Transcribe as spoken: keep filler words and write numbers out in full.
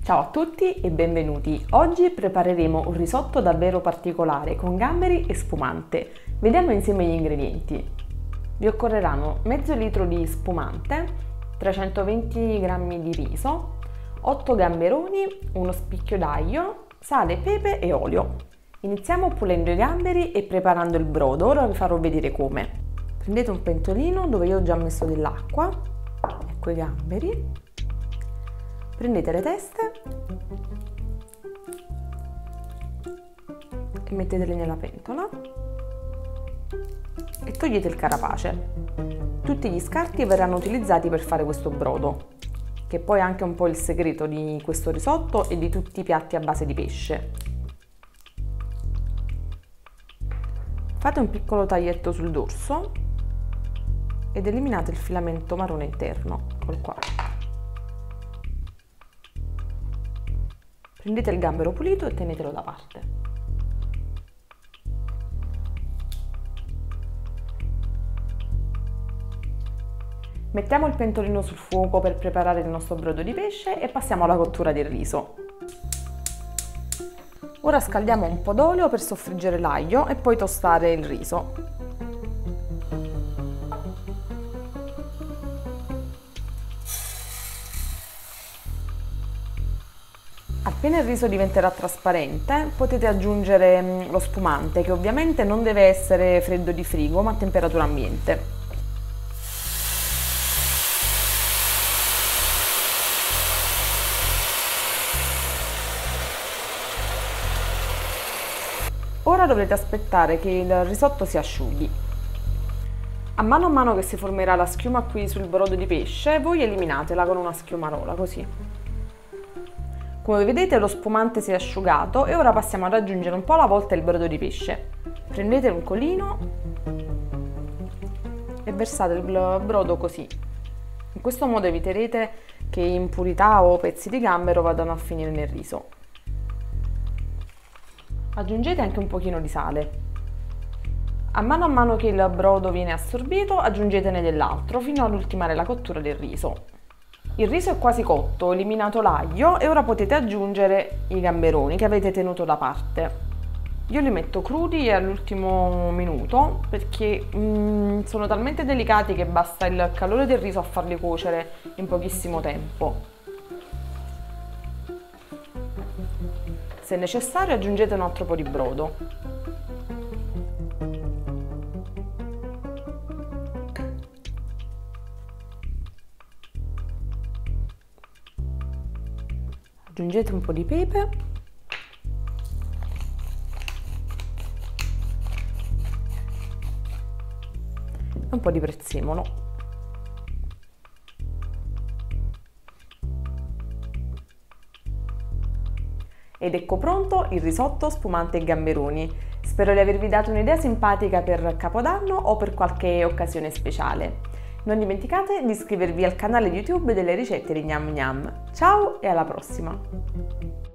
Ciao a tutti e benvenuti! Oggi prepareremo un risotto davvero particolare con gamberi e spumante. Vediamo insieme gli ingredienti. Vi occorreranno mezzo litro di spumante, trecentoventi grammi di riso, otto gamberoni, uno spicchio d'aglio, sale, pepe e olio. Iniziamo pulendo i gamberi e preparando il brodo, ora vi farò vedere come. Prendete un pentolino dove io ho già messo dell'acqua, ecco i gamberi. Prendete le teste e mettetele nella pentola e togliete il carapace. Tutti gli scarti verranno utilizzati per fare questo brodo, che poi è anche un po' il segreto di questo risotto e di tutti i piatti a base di pesce. Fate un piccolo taglietto sul dorso ed eliminate il filamento marrone interno col qua. Prendete il gambero pulito e tenetelo da parte. Mettiamo il pentolino sul fuoco per preparare il nostro brodo di pesce e passiamo alla cottura del riso. Ora scaldiamo un po' d'olio per soffriggere l'aglio e poi tostare il riso. Appena il riso diventerà trasparente potete aggiungere lo spumante, che ovviamente non deve essere freddo di frigo ma a temperatura ambiente. Ora dovrete aspettare che il risotto si asciughi. A mano a mano che si formerà la schiuma qui sul brodo di pesce, voi eliminatela con una schiumarola, così. Come vedete lo spumante si è asciugato e ora passiamo ad aggiungere un po' alla volta il brodo di pesce. Prendete un colino e versate il brodo così. In questo modo eviterete che impurità o pezzi di gambero vadano a finire nel riso. Aggiungete anche un pochino di sale. A mano a mano che il brodo viene assorbito aggiungetene dell'altro fino ad ultimare la cottura del riso. Il riso è quasi cotto, ho eliminato l'aglio e ora potete aggiungere i gamberoni che avete tenuto da parte. Io li metto crudi all'ultimo minuto perché mm, sono talmente delicati che basta il calore del riso a farli cuocere in pochissimo tempo. Se necessario aggiungete un altro po' di brodo. Aggiungete un po' di pepe e un po' di prezzemolo. Ed ecco pronto il risotto spumante e gamberoni. Spero di avervi dato un'idea simpatica per Capodanno o per qualche occasione speciale. Non dimenticate di iscrivervi al canale YouTube delle ricette di Gnam Gnam. Ciao e alla prossima!